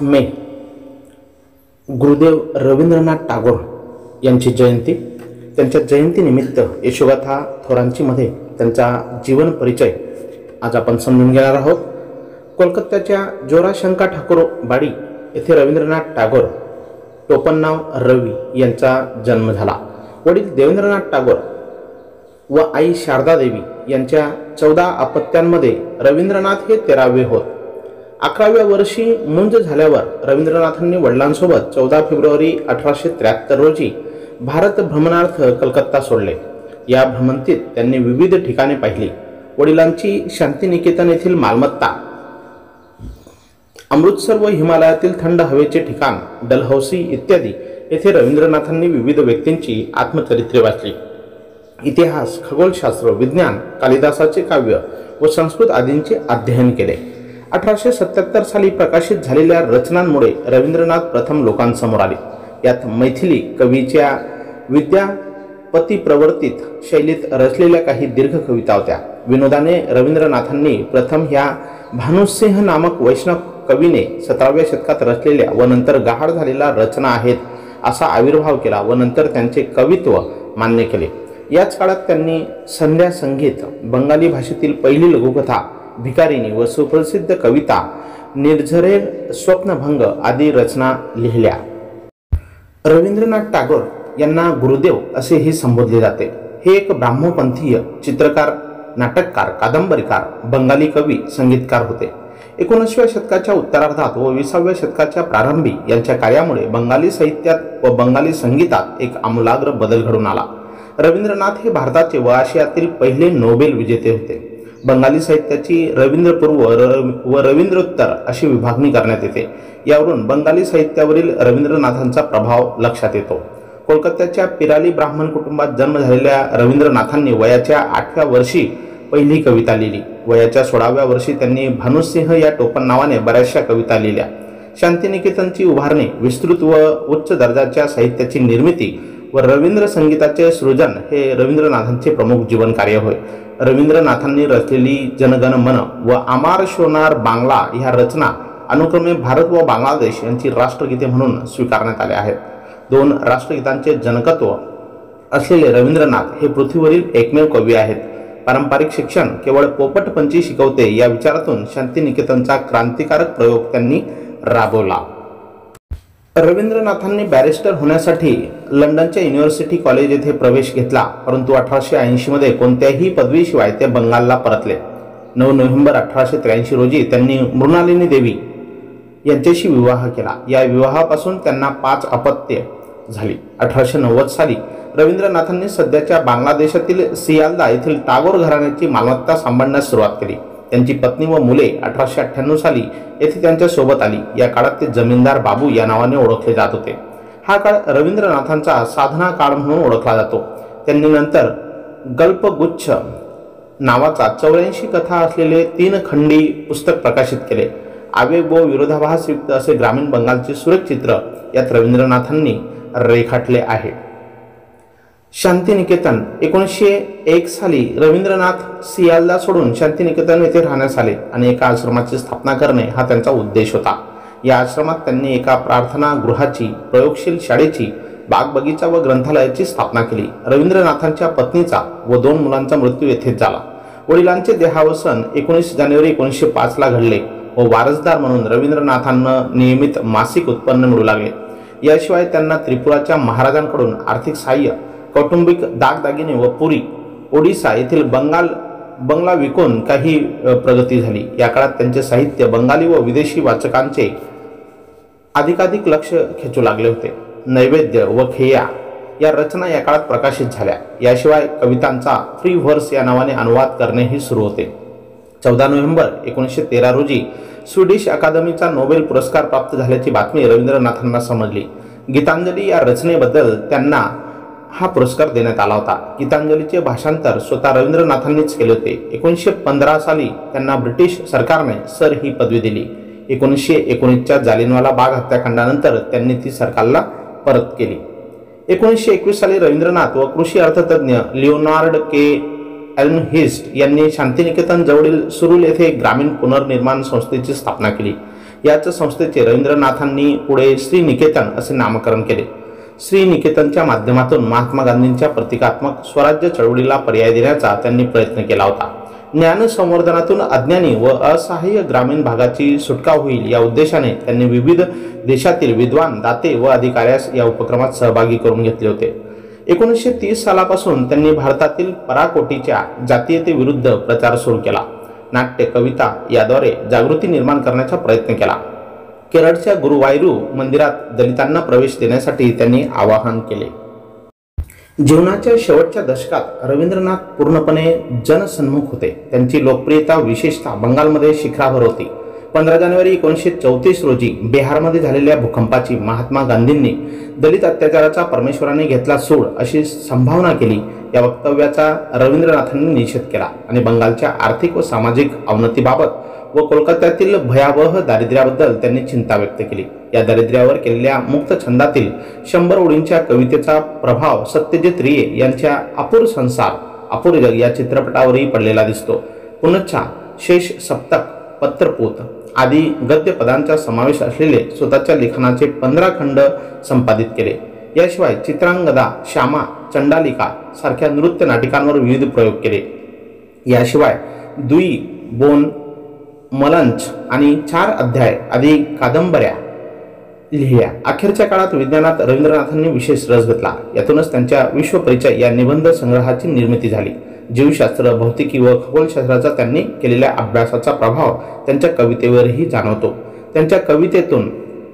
मे गुरुदेव रवींद्रनाथ टागोर यांची जयंती. त्यांच्या जयंतीनिमित्त यशोगाथा थोरांचीमध्ये त्यांचा जीवन परिचय आज आपण समजून घेणार आहोत. कोलकात्याच्या जोराशंका ठाकूर बाडी येथे रवींद्रनाथ टागोर टोपण नाव रवी यांचा जन्म झाला. वडील देवेंद्रनाथ टागोर व आई शारदा देवी यांच्या 14 अपत्यांमध्ये रवींद्रनाथ हे 13वे होत. 11व्या वर्षी मुंज झाल्यावर रवींद्रनाथांनी वडिलांसोबत 14 फेब्रुवारी 1873 रोजी भारत भ्रमणार्थ कलकत्ता सोडले. या भ्रमंतीत त्यांनी विविध ठिकाणे पाहिली. वडिलांची शांतिनिकेतन येथील मालमत्ता, अमृतसर व हिमालयातील थंड हवेचे ठिकाण डलहौसी इत्यादी येथे रवींद्रनाथांनी विविध व्यक्तींची आत्मचरित्रे वाचली. इतिहास, खगोलशास्त्र, विज्ञान, कालिदासाचे काव्य व संस्कृत आदींचे अध्ययन केले. 1877 साली प्रकाशित झालेल्या रचनांमुळे रवींद्रनाथ प्रथम लोकांसमोर आले. यात मैथिली कवीच्या विद्यापती प्रवर्तित शैलीत रचलेल्या काही दीर्घ कविता होत्या. विनोदाने रवींद्रनाथांनी प्रथम ह्या भानुसिंह नामक वैष्णव कवीने 17व्या शतकात रचलेल्या व नंतर गहाळ झालेल्या रचना आहेत असा आविर्भाव केला व नंतर त्यांचे कवित्व मान्य केले. याच काळात त्यांनी संध्या संगीत, बंगाली भाषेतील पहिली लघुकथा भिकारिणी व सुप्रसिद्ध कविता निर्झरे स्वप्नभंग आदी रचना लिहिल्या. रवींद्रनाथ टागोर यांना गुरुदेव असेही संबोधले जाते. हे एक ब्राह्मपंथीय चित्रकार, नाटककार, कादंबरीकार, बंगाली कवी, संगीतकार होते. 19व्या शतकाच्या उत्तरार्धात व 20व्या शतकाच्या प्रारंभी यांच्या कार्यामुळे बंगाली साहित्यात व बंगाली संगीतात एक आमूलाग्र बदल घडून आला. रवींद्रनाथ हे भारताचे व आशियातील पहिले नोबेल विजेते होते. बंगाली साहित्याची रवींद्रपूर्व व रवींद्रोत्तर अशी विभागणी करण्यात येते. यावरून बंगाली साहित्यावरील रवींद्रनाथांचा प्रभाव लक्षात येतो. कोलकात्याच्या पिराली ब्राह्मण कुटुंबात जन्म झालेल्या रवींद्रनाथांनी वयाच्या 8व्या वर्षी पहिली कविता लिहिली. वयाच्या 16व्या वर्षी त्यांनी भानुसिंह या टोपण नावाने बऱ्याचशा कविता लिहिल्या. शांतिनिकेतनची उभारणी, विस्तृत व उच्च दर्जाच्या साहित्याची निर्मिती व रवींद्र संगीताचे सृजन हे रवींद्रनाथांचे प्रमुख जीवन कार्य होय. रवींद्रनाथांनी रचलेली जनगण मन व आमार शोनार बांगला ह्या रचना अनुक्रमे भारत व बांगलादेश यांची राष्ट्रगीते म्हणून स्वीकारण्यात आले आहेत. 2 राष्ट्रगीतांचे जनकत्व असलेले रवींद्रनाथ हे पृथ्वीवरील एकमेव कवी आहेत. पारंपरिक शिक्षण केवळ पोपटपंची शिकवते या विचारातून शांतिनिकेतनचा क्रांतिकारक प्रयोग त्यांनी राबवला. रवींद्रनाथांनी बॅरिस्टर होण्यासाठी लंडनच्या युनिव्हर्सिटी कॉलेज येथे प्रवेश घेतला, परंतु 1880 मध्ये कोणत्याही पदवीशिवाय ते बंगालला परतले. 9 नोव्हेंबर 1883 रोजी त्यांनी मृणालिनी देवी यांच्याशी विवाह केला. या विवाहापासून त्यांना 5 अपत्ये झाली. 1890 साली रवींद्रनाथांनी सध्याच्या बांगलादेशातील सियालदा येथील टागोर घराण्याची मालमत्ता सांभाळण्यास सुरुवात केली. त्यांची पत्नी व मुले 1898 साली येथे त्यांच्या सोबत आली. या काळात ते जमीनदार बाबू या नावाने ओळखले जात होते. हा काळ रवींद्रनाथांचा साधना काळ म्हणून ओळखला जातो. त्यांनी नंतर गल्पगुच्छ नावाचा 84 कथा असलेले 3 खंडी पुस्तक प्रकाशित केले. आवेग व विरोधाभासयुक्त असे ग्रामीण बंगालचे सुरेख चित्र यात रवींद्रनाथांनी रेखाटले आहे. शांतिनिकेतन 1901 साली रवींद्रनाथ सियालदा सोडून शांतिनिकेतन येथे राहण्यास आले आणि एका आश्रमाची स्थापना करणे हा त्यांचा उद्देश होता. या आश्रमात त्यांनी एका प्रार्थना गृहाची, प्रयोगशील शाळेची, बागबगीचा व ग्रंथालयाची स्थापना केली. रवींद्रनाथांच्या पत्नीचा व 2 मुलांचा मृत्यू येथेच झाला. वडिलांचे देहावसन 19 जानेवारी 1905 ला घडले व वारसदार म्हणून रवींद्रनाथांना नियमित मासिक उत्पन्न मिळू लागले. याशिवाय त्यांना त्रिपुराच्या महाराजांकडून आर्थिक सहाय्य, कौटुंबिक दागदागिने व पुरी, ओडिसा येथील बंगला विकून काही प्रगती झाली. या काळात त्यांचे साहित्य बंगाली व विदेशी वाचकांचे अधिकाधिक लक्ष खेचू लागले होते. नैवेद्य व खेया या रचना या काळात प्रकाशित झाल्या. याशिवाय कवितांचा फ्री व्हर्स या नावाने अनुवाद करणेही सुरू होते. 14 नोव्हेंबर 1913 रोजी स्वीडिश अकादमीचा नोबेल पुरस्कार प्राप्त झाल्याची बातमी रवींद्रनाथांना समजली. गीतांजली या रचनेबद्दल त्यांना हा पुरस्कार देण्यात आला होता. गीतांजलीचे भाषांतर स्वतः रवींद्रनाथांनीच केले होते. 1915 साली त्यांना ब्रिटिश सरकारने सर ही पदवी दिली. 1919च्या जालियनवाला बाग हत्याकांडानंतर त्यांनी ती सरकारला परत केली. 1921 साली रवींद्रनाथ व कृषी अर्थतज्ञ लिओनार्ड के एल्महिस्ट यांनी शांतिनिकेतन जवळील सुरुल येथे ग्रामीण पुनर्निर्माण संस्थेची स्थापना केली. याच संस्थेचे रवींद्रनाथांनी पुढे श्री निकेतन असे नामकरण केले. श्री निकेतनच्या माध्यमातून महात्मा गांधींच्या प्रतिकात्मक स्वराज्य चळवळीला पर्याय देण्याचा त्यांनी प्रयत्न केला होता. ज्ञान संवर्धनातून अज्ञानी व असहाय्य ग्रामीण भागाची सुटका होईल या उद्देशाने त्यांनी विविध देशातील विद्वान, दाते व अधिकाऱ्यास या उपक्रमात सहभागी करून घेतले होते. 1930 सालापासून त्यांनी भारतातील पराकोटीच्या जातीयतेविरुद्ध प्रचार सुरू केला. नाट्य, कविता याद्वारे जागृती निर्माण करण्याचा प्रयत्न केला. केरळच्या गुरुवायूर मंदिरात दलितांना प्रवेश देण्यासाठी त्यांनी आवाहन केले. जीवनाच्या शेवटच्या दशकात रवींद्रनाथ पूर्णपणे जनसन्मुख होते. त्यांची लोकप्रियता विशेषतः बंगालमध्ये शिखरावर होती. 15 जानेवारी 1934 रोजी बिहारमध्ये झालेल्या भूकंपाची महात्मा गांधींनी दलित अत्याचाराचा परमेश्वराने घेतला सूड अशी संभावना केली. या वक्तव्याचा रवींद्रनाथांनी निषेध केला आणि बंगालच्या आर्थिक व सामाजिक अवनतीबाबत व कोलकात्यातील भयावह दारिद्र्याबद्दल त्यांनी चिंता व्यक्त केली. या दारिद्र्यावर केलेल्या मुक्त छंदातील 100 ओळींच्या कवितेचा प्रभाव सत्यजित रे यांच्या अपूर संसार अपूर जग या चित्रपटावरही पडलेला दिसतो. पुनच्छ, शेष सप्तक, पत्रपूत आदी गद्य पदांचा समावेश असलेले स्वतःच्या लेखनाचे 15 खंड संपादित केले. याशिवाय चित्रांगदा, श्यामा, चंडालिका सारख्या नृत्य नाटिकांवर विविध प्रयोग केले. याशिवाय दुई, बोन, मलंच आणि 4 अध्याय आदी कादंबऱ्या लिहिल्या. अखेरच्या काळात विज्ञानात रवींद्रनाथांनी विशेष रस घेतला. यातूनच त्यांच्या विश्वपरिचय या निबंध संग्रहाची निर्मिती झाली. जीवशास्त्र, भौतिकी व खगोलशास्त्राचा त्यांनी केलेल्या अभ्यासाचा प्रभाव त्यांच्या कवितेवरही जाणवतो. त्यांच्या कवितेतून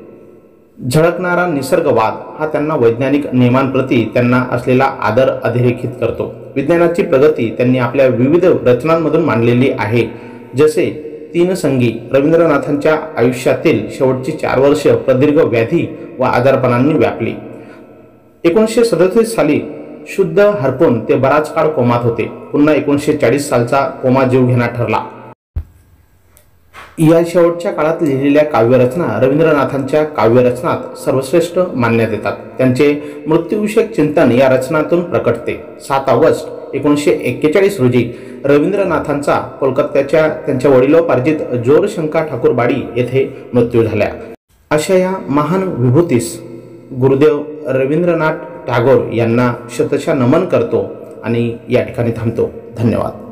झळकणारा निसर्गवाद हा त्यांना वैज्ञानिक नियमांप्रती त्यांना असलेला आदर अधोरेखित करतो. विज्ञानाची प्रगती त्यांनी आपल्या विविध रचनांमधून मांडलेली आहे. जसे 3 संगी रवींद्रनाथांच्या आयुष्यातील शेवटची 4 वर्ष प्रदीर्घ व्याधी व आजारपणांनी व्यापली. 1937 साली शुद्ध हरपून ते बराच काळ कोमात होते. पुन्हा 1940 सालचा कोमा जीवघेणा ठरला. या शेवटच्या काळात लिहिलेल्या काव्यरचना रवींद्रनाथांच्या काव्यरचनात सर्वश्रेष्ठ मानण्यात येतात. त्यांचे मृत्यूविषयक चिंतन या रचनातून प्रकटते. 7 ऑगस्ट 1941 रोजी रवींद्रनाथांचा कोलकात्याच्या त्यांच्या वडिलोपार्जित जोरशंका ठाकूरबाडी येथे मृत्यू झाला. अशा या महान विभूतीस गुरुदेव रवींद्रनाथ टागोर यांना शतशः नमन करतो आणि या ठिकाणी थांबतो. धन्यवाद.